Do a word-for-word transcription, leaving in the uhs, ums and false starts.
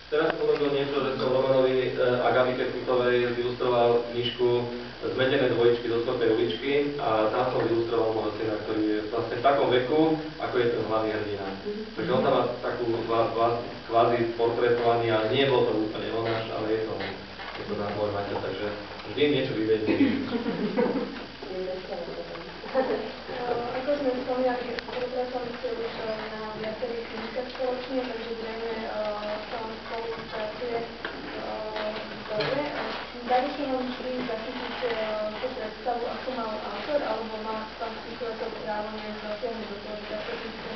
Teraz som urobil niečo, že som Romanovi Agabike Kutovej zilustroval knižku Zmetené dvojičky zo Slepej uličky a tam som zilustroval môjho syna, ktorý je vlastne v takom veku, ako je ten hlavný hrdina. Takže on tam má takú kvázi portrétovaný, ale nie bol to úplne onáš, ale je to, je to náš môj mater, takže vždy niečo vyvedí. Ako sme spomínali, spolupracovali ste už na viacerých knižkách spoločne, takže zrejme sa vám spolupracuje dobre. Dá by sa vám vždy zachytiť tú predstavu, ako mal autor, alebo má pán spisovateľ právo nejak zasiahnuť do toho, že